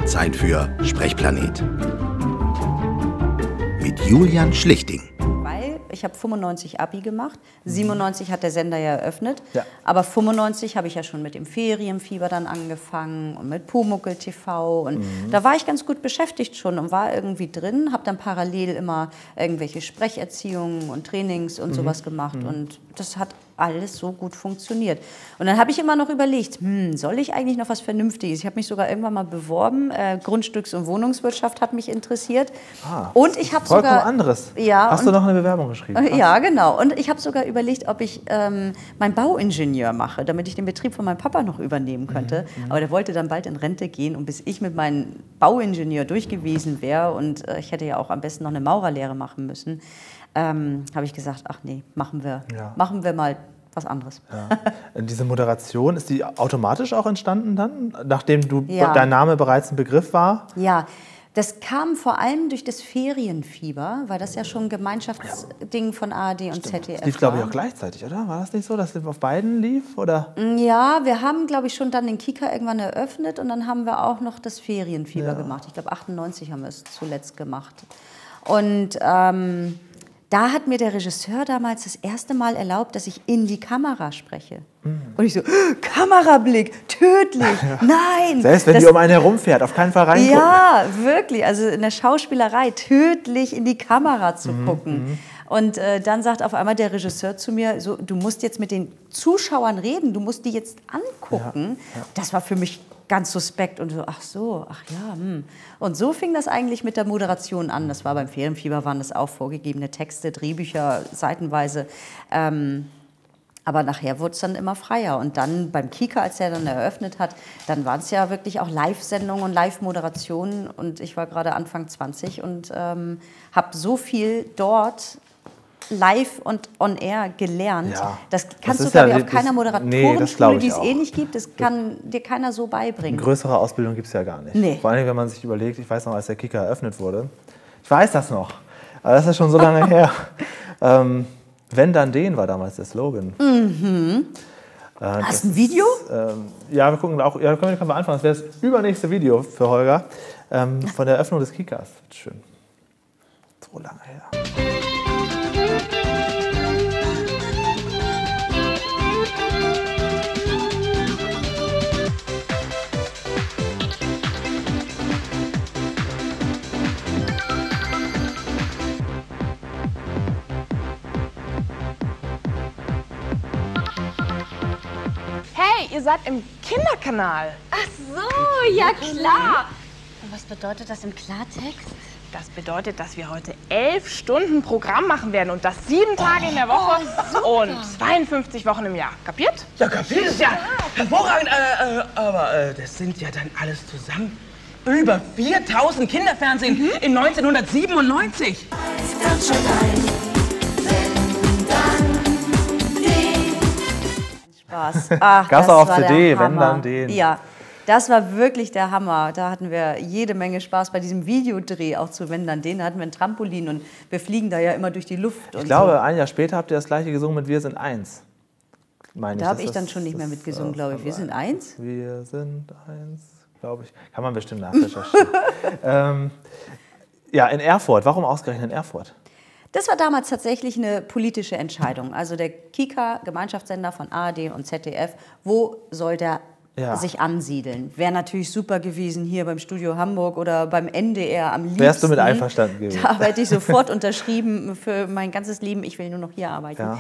Zeit für Sprechplanet. Mit Julian Schlichting. Weil ich habe 95 Abi gemacht, 97 hat der Sender ja eröffnet, Ja. aber 95 habe ich ja schon mit dem Ferienfieber dann angefangen und mit Pumuckl TV und da war ich ganz gut beschäftigt schon und war irgendwie drin, habe dann parallel immer irgendwelche Sprecherziehungen und Trainings und sowas gemacht und das hat alles so gut funktioniert. Und dann habe ich immer noch überlegt, soll ich eigentlich noch was Vernünftiges? Ich habe mich sogar irgendwann mal beworben, Grundstücks- und Wohnungswirtschaft hat mich interessiert. Und ich habe Vollkommen sogar anderes. Ja, Hast du noch eine Bewerbung geschrieben? ja, genau. Und ich habe sogar überlegt, ob ich meinen Bauingenieur mache, damit ich den Betrieb von meinem Papa noch übernehmen könnte. Aber der wollte dann bald in Rente gehen und bis ich mit meinem Bauingenieur durch gewesen wäre und ich hätte ja auch am besten noch eine Maurerlehre machen müssen, habe ich gesagt, ach nee, machen wir mal was anderes. Ja. Diese Moderation, ist die automatisch auch entstanden dann, nachdem dein Name bereits ein Begriff war? Ja, das kam vor allem durch das Ferienfieber, weil das ja schon ein Gemeinschaftsding von ARD und ZDF Das lief, glaube ich, auch gleichzeitig, oder? War das nicht so, dass es auf beiden lief? Oder? Ja, wir haben, glaube ich, schon dann den Kika irgendwann eröffnet und dann haben wir auch noch das Ferienfieber gemacht. Ich glaube, 98 haben wir es zuletzt gemacht. Und da hat mir der Regisseur damals das erste Mal erlaubt, dass ich in die Kamera spreche. Und ich so, Kamerablick, tödlich, nein. Selbst wenn die um einen herumfährt, auf keinen Fall reingucken. Ja, wirklich, also in der Schauspielerei tödlich in die Kamera zu gucken. Und dann sagt auf einmal der Regisseur zu mir, so, du musst jetzt mit den Zuschauern reden, du musst die jetzt angucken. Ja. Das war für mich ganz suspekt und so, ach ja. Und so fing das eigentlich mit der Moderation an. Das war beim Ferienfieber, waren das auch vorgegebene Texte, Drehbücher, seitenweise. Aber nachher wurde es dann immer freier. Und dann beim Kika, als er dann eröffnet hat, dann waren es ja wirklich auch Live-Sendungen und Live-Moderationen. Und ich war gerade Anfang 20 und habe so viel dort live und on air gelernt. Ja, das kannst du, glaube ich, auf keiner Moderatorenschule, die es eh nicht gibt. Das kann dir keiner so beibringen. Eine größere Ausbildung gibt es ja gar nicht. Nee. Vor allem, wenn man sich überlegt, ich weiß noch, als der Kika eröffnet wurde. Ich weiß das noch, aber das ist schon so lange her. Wenn dann den war damals der Slogan. Hast du ein Video? Ja, wir gucken auch. Ja, können wir anfangen. Das wäre das übernächste Video für Holger von der Eröffnung des Kikas. Schön. So lange her. Hey, ihr seid im Kinderkanal. Ach so, ja klar. Und was bedeutet das im Klartext? Das bedeutet, dass wir heute 11 Stunden Programm machen werden und das 7 Tage in der Woche und 52 Wochen im Jahr. Kapiert? Ja, kapiert ist ja hervorragend. Aber das sind ja dann alles zusammen über 4000 Kinderfernsehen in 1997. Ganz schön ein, wenn dann den. Spaß. Ach, Gab's auch auf CD, wenn dann den. Ja. Das war wirklich der Hammer. Da hatten wir jede Menge Spaß bei diesem Videodreh, auch zu Wenn dann den. Da hatten wir ein Trampolin und wir fliegen da ja immer durch die Luft. Ich glaube, ein Jahr später habt ihr das gleiche gesungen mit Wir sind eins. Da habe ich dann schon nicht mehr mitgesungen, glaube ich. Wir sind eins? Wir sind eins, glaube ich. Kann man bestimmt nachrecherchieren. Ja, in Erfurt. Warum ausgerechnet in Erfurt? Das war damals tatsächlich eine politische Entscheidung. Also der Kika, Gemeinschaftssender von ARD und ZDF, wo soll der sich ansiedeln? Wäre natürlich super gewesen hier beim Studio Hamburg oder beim NDR am liebsten. Wärst du mit einverstanden gewesen? Da hätte ich sofort unterschrieben für mein ganzes Leben, ich will nur noch hier arbeiten. Ja.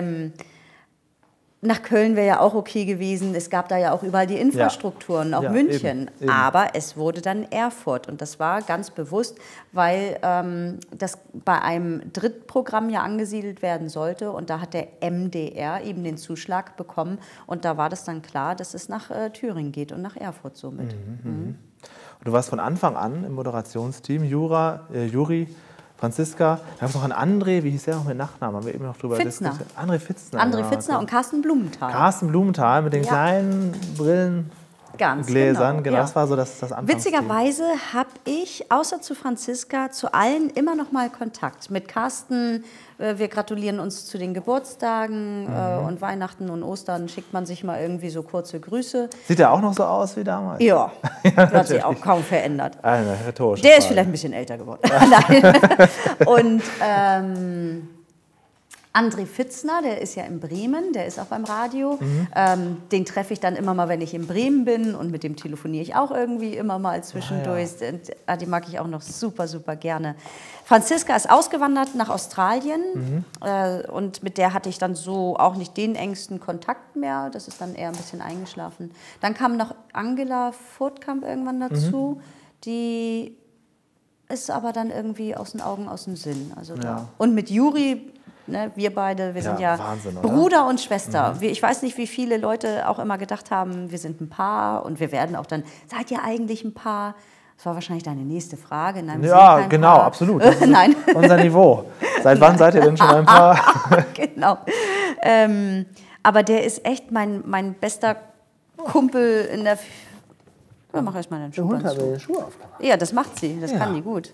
Nach Köln wäre ja auch okay gewesen. Es gab da ja auch überall die Infrastrukturen, auch München. Eben. Aber es wurde dann Erfurt. Und das war ganz bewusst, weil das bei einem Drittprogramm ja angesiedelt werden sollte. Und da hat der MDR eben den Zuschlag bekommen. Und da war das dann klar, dass es nach Thüringen geht und nach Erfurt somit. Du warst von Anfang an im Moderationsteam, Juri, Franziska, da gab es noch einen André, wie hieß der noch mit Nachnamen? Haben wir eben noch drüber Fitzner. diskutiert. André Fitzner. André Fitzner und Carsten Blumenthal. Carsten Blumenthal mit den kleinen Brillen. Ganz Gläsern. Genau, ja. das war so das Anfangsziel. Witzigerweise habe ich, außer zu Franziska, zu allen immer noch mal Kontakt. Mit Carsten, wir gratulieren uns zu den Geburtstagen und Weihnachten und Ostern schickt man sich mal irgendwie so kurze Grüße. Sieht er auch noch so aus wie damals? Ja, hat sich auch kaum verändert. Eine rhetorische Der ist Frage. vielleicht ein bisschen älter geworden. Nein. Und André Fitzner, der ist ja in Bremen, der ist auch beim Radio. Den treffe ich dann immer mal, wenn ich in Bremen bin und mit dem telefoniere ich auch irgendwie immer mal zwischendurch. Die mag ich auch noch super, super gerne. Franziska ist ausgewandert nach Australien und mit der hatte ich dann so auch nicht den engsten Kontakt mehr. Das ist dann eher ein bisschen eingeschlafen. Dann kam noch Angela Furtkamp irgendwann dazu, die ist aber dann irgendwie aus den Augen, aus dem Sinn. Also und mit Juri, ne, wir beide, wir sind ja Wahnsinn, oder? Bruder und Schwester. Ich weiß nicht, wie viele Leute auch immer gedacht haben, wir sind ein Paar und wir werden auch dann, seid ihr eigentlich ein Paar? Das war wahrscheinlich deine nächste Frage. Nein, wir sind kein genau, Paar. absolut. Das ist Nein. unser Niveau. Seit wann seid ihr denn schon ein Paar? Genau. Aber der ist echt mein bester Kumpel in der... Ja, mach erst mal den Schuh. Der Hund hat mir den Schuh aufgemacht. Ja, das macht sie. Das kann die gut.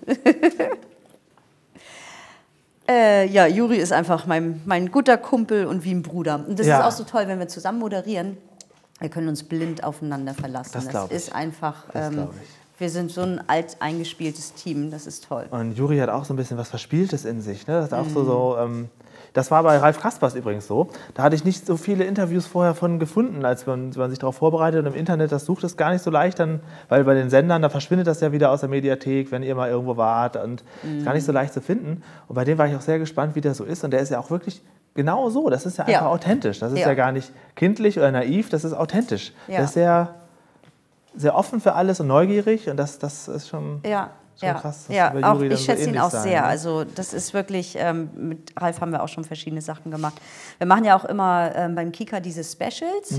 Ja, Juri ist einfach mein guter Kumpel und wie ein Bruder. Und das ist auch so toll, wenn wir zusammen moderieren. Wir können uns blind aufeinander verlassen. Das ist einfach... wir sind so ein alt eingespieltes Team. Das ist toll. Und Juri hat auch so ein bisschen was Verspieltes in sich. Ne? Das ist auch das war bei Ralf Kaspers übrigens so. Da hatte ich nicht so viele Interviews vorher von gefunden, als man sich darauf vorbereitet. Und im Internet, das sucht es gar nicht so leicht, dann, weil bei den Sendern, da verschwindet das ja wieder aus der Mediathek, wenn ihr mal irgendwo wart. Und ist gar nicht so leicht zu finden. Und bei dem war ich auch sehr gespannt, wie der so ist. Und der ist ja auch wirklich genau so. Das ist ja einfach authentisch. Das ist ja gar nicht kindlich oder naiv, das ist authentisch. Ja. Das ist sehr, sehr offen für alles und neugierig. Und das ist schon... krass, auch ich schätze ihn auch sehr. Also das ist wirklich, mit Ralf haben wir auch schon verschiedene Sachen gemacht. Wir machen ja auch immer beim Kika diese Specials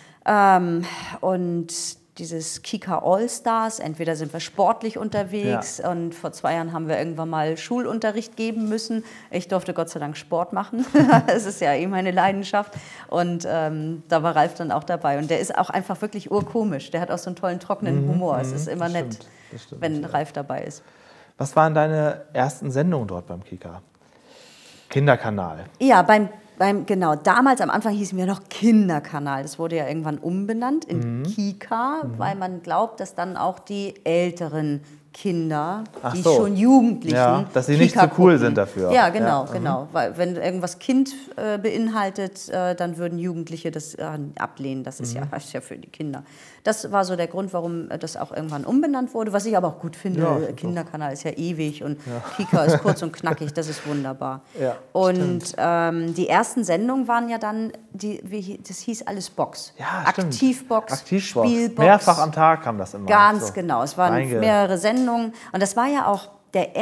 und dieses Kika All-Stars. Entweder sind wir sportlich unterwegs und vor 2 Jahren haben wir irgendwann mal Schulunterricht geben müssen. Ich durfte Gott sei Dank Sport machen. Das ist ja meine Leidenschaft. Und da war Ralf dann auch dabei. Und der ist auch einfach wirklich urkomisch. Der hat auch so einen tollen, trockenen Humor. Es ist immer nett, wenn Ralf dabei ist. Was waren deine ersten Sendungen dort beim Kika? Kinderkanal. Ja, genau, damals am Anfang hießen wir noch Kinderkanal. Das wurde ja irgendwann umbenannt in Kika, weil man glaubt, dass dann auch die älteren Kinder, die schon Jugendlichen, dass sie nicht zu cool sind dafür. Ja, genau, genau. Weil wenn irgendwas Kind beinhaltet, dann würden Jugendliche das ablehnen. Das ist ja für die Kinder. Das war so der Grund, warum das auch irgendwann umbenannt wurde. Was ich aber auch gut finde. Ja, Kinderkanal ist ja ewig und Kika ist kurz und knackig. Das ist wunderbar. Ja, und die ersten Sendungen waren ja dann, das hieß alles Box. Ja, Aktivbox, Spielbox. Mehrfach am Tag kam das immer. Ganz genau. Es waren mehrere Sendungen. Und das war ja auch der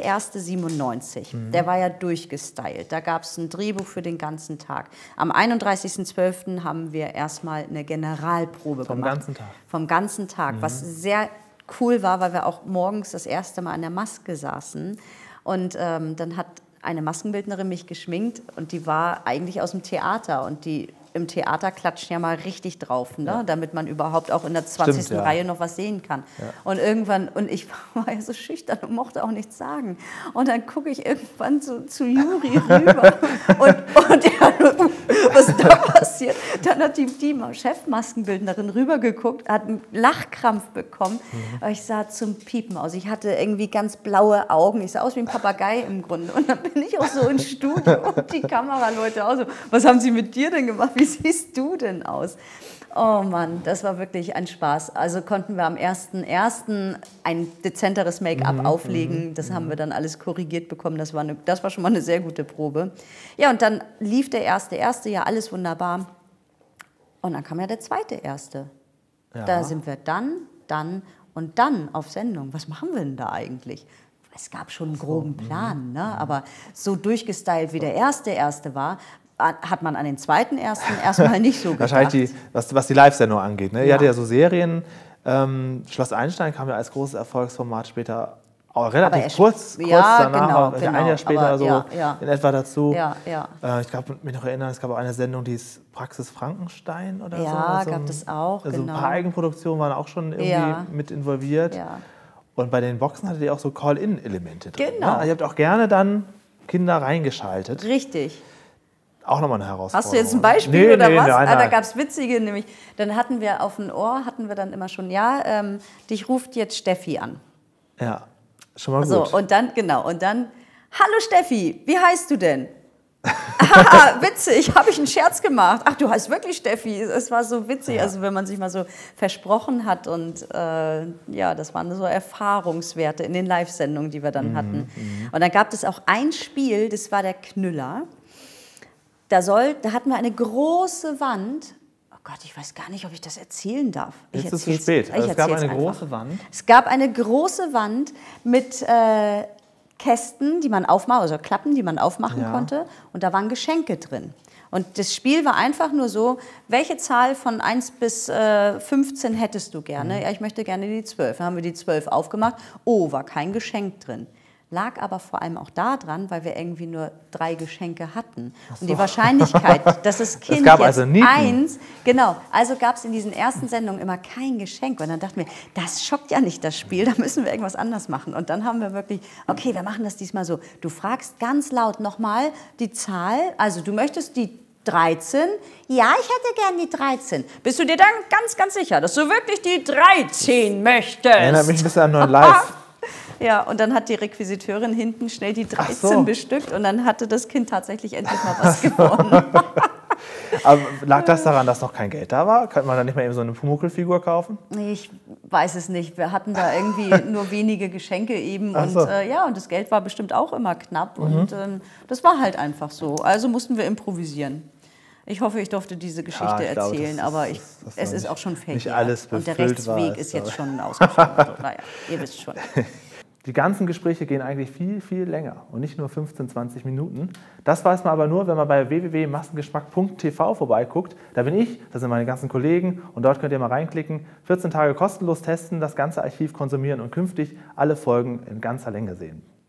1.1.97. Der war ja durchgestylt. Da gab es ein Drehbuch für den ganzen Tag. Am 31.12. haben wir erstmal eine Generalprobe gemacht. Vom ganzen Tag? Vom ganzen Tag, was sehr cool war, weil wir auch morgens das erste Mal an der Maske saßen. Und dann hat eine Maskenbildnerin mich geschminkt und die war eigentlich aus dem Theater. Und die im Theater klatscht ja mal richtig drauf, ne? Damit man überhaupt auch in der 20. Reihe noch was sehen kann. Ja. Und irgendwann, und ich war ja so schüchtern und mochte auch nichts sagen. Und dann gucke ich irgendwann so zu Juri rüber und ja, was ist da passiert? Dann hat die Chefmaskenbildnerin rübergeguckt, hat einen Lachkrampf bekommen. Ich sah zum Piepen aus. Ich hatte irgendwie ganz blaue Augen. Ich sah aus wie ein Papagei im Grunde. Und dann bin ich auch so ins Studio und die Kameraleute auch so, was haben sie mit dir denn gemacht? Wie siehst du denn aus? Oh Mann, das war wirklich ein Spaß. Also konnten wir am 1.1. ein dezenteres Make-up auflegen. Das haben wir dann alles korrigiert bekommen. Das war schon mal eine sehr gute Probe. Ja, und dann lief der 1.1. ja alles wunderbar. Und dann kam ja der 2.1. Ja. Da sind wir dann auf Sendung. Was machen wir denn da eigentlich? Es gab schon einen groben Plan, ne? Aber so durchgestylt wie der 1.1. war, hat man an den 2.1. erstmal nicht so gedacht. Wahrscheinlich, was die Live-Sendung angeht. Ne? Ihr hattet ja so Serien. Schloss Einstein kam ja als großes Erfolgsformat später auch relativ er kurz ja, danach, genau, ein Jahr später aber so ja. in etwa dazu. Ja, ja. Ich glaube, mich noch erinnern, es gab auch eine Sendung, die ist Praxis Frankenstein oder so. Ja, Also gab es auch, Also genau. ein paar Eigenproduktionen waren auch schon irgendwie Ja. mit involviert. Ja. Und bei den Boxen hattet ihr auch so Call-In-Elemente drin. Genau. Ne? Ihr habt auch gerne dann Kinder reingeschaltet. Richtig. Auch nochmal eine Herausforderung. Hast du jetzt ein Beispiel oder was? Nein, Da nein. gab es witzige, nämlich, dann hatten wir auf dem Ohr, dann immer schon, dich ruft jetzt Steffi an. Ja, schon mal So, gut. und dann, hallo Steffi, wie heißt du denn? Haha, witzig, habe ich einen Scherz gemacht. Ach, du heißt wirklich Steffi. Es war so witzig, also wenn man sich mal so versprochen hat und das waren so Erfahrungswerte in den Live-Sendungen, die wir dann hatten. Und dann gab es auch ein Spiel, das war der Knüller. Da hatten wir eine große Wand. Oh Gott, ich weiß gar nicht, ob ich das erzählen darf. Jetzt ist es zu spät. Also es gab eine große Wand. Es gab eine große Wand mit Kästen, die man aufmachen, also Klappen, die man aufmachen konnte. Und da waren Geschenke drin. Und das Spiel war einfach nur so, welche Zahl von 1 bis 15 hättest du gerne? Ja, ich möchte gerne die 12. Dann haben wir die 12 aufgemacht. Oh, war kein Geschenk drin. Lag aber vor allem auch daran, weil wir irgendwie nur 3 Geschenke hatten. Und die Wahrscheinlichkeit, dass das Kind gab jetzt also Nieten. also gab es in diesen ersten Sendungen immer kein Geschenk. Und dann dachten wir, das schockt ja nicht das Spiel, da müssen wir irgendwas anders machen. Und dann haben wir wirklich, okay, wir machen das diesmal so. Du fragst ganz laut nochmal die Zahl, also du möchtest die 13? Ja, ich hätte gern die 13. Bist du dir dann ganz, ganz sicher, dass du wirklich die 13 möchtest? Erinnert mich ein bisschen an Neuen Live. Ja, und dann hat die Requisiteurin hinten schnell die 13 so. bestückt und dann hatte das Kind tatsächlich endlich mal was gewonnen. Aber lag das daran, dass noch kein Geld da war? Könnte man da nicht mal eben so eine Pumuckl-Figur kaufen? Nee, ich weiß es nicht. Wir hatten da irgendwie nur wenige Geschenke eben. Ach Und, so. und das Geld war bestimmt auch immer knapp. Und das war halt einfach so. Also mussten wir improvisieren. Ich hoffe, ich durfte diese Geschichte ich glaube, erzählen, das aber ist- das es noch ist auch schon fake. nicht alles und der befüllt war, Rechtsweg ist ist jetzt aber- schon ausgeschrieben. Also, naja, ihr wisst schon. Die ganzen Gespräche gehen eigentlich viel, viel länger und nicht nur 15, 20 Minuten. Das weiß man aber nur, wenn man bei www.massengeschmack.tv vorbeiguckt. Da bin ich, da sind meine ganzen Kollegen und dort könnt ihr mal reinklicken. 14 Tage kostenlos testen, das ganze Archiv konsumieren und künftig alle Folgen in ganzer Länge sehen.